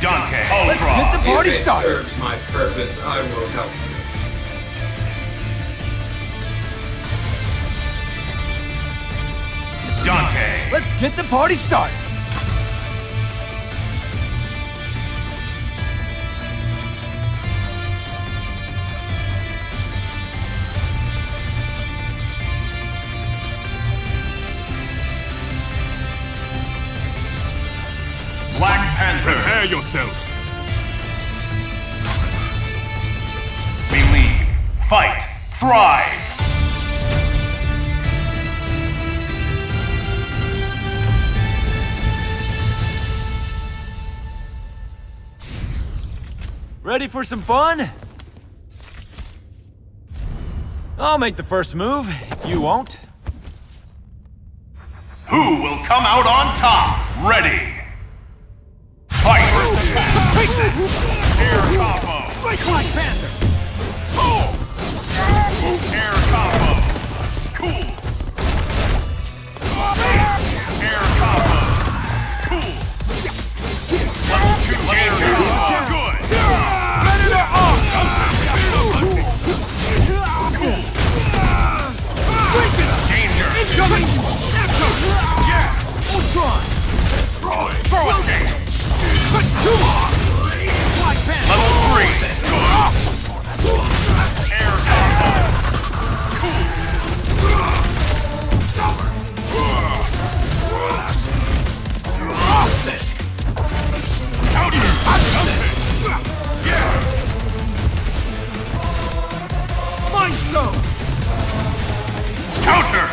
DANTE, Let's get the party If it started. serves my purpose, I will help you. DANTE, Let's get the party started. Black Panther. Prepare yourselves. Believe, fight, thrive. Ready for some fun? I'll make the first move, if you won't. Who will come out on top? Ready. Fight! Take that! Air combo! Fight Black Panther! Air combo! Cool! Air combo! Cool! Level 2 air combo! Good! Predator off! Danger! Incoming! Yeah! Ultron! Destroy! Throw it! Black Panther! Level 3! Good! Air combo! Cool! Counter! Yeah! Mind Stone! Counter!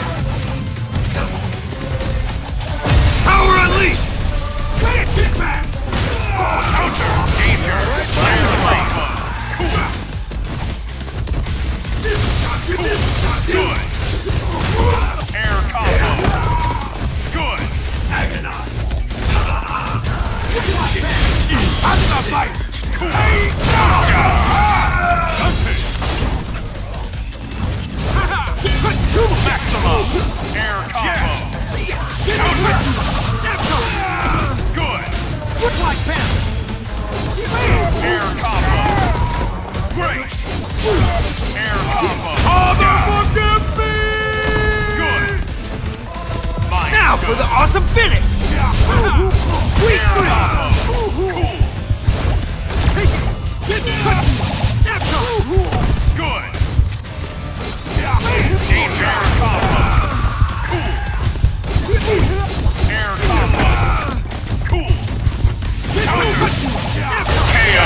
Power unleashed! Get back! Counter! Danger! Clear the lane! Cool! Good! Air combo! Good! Agonize! I'm the fight! Cool! Maximum! Air combo! Good! Black Panther! Air combo! Great! Air combo! Good! Mind Now for the awesome finish! Air combo! Cool! Good! Danger! Air combo! Cool! Air combo! Cool! Counter! KO!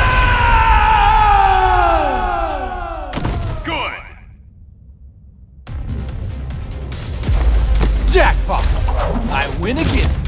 Good! Jackpot! I win again!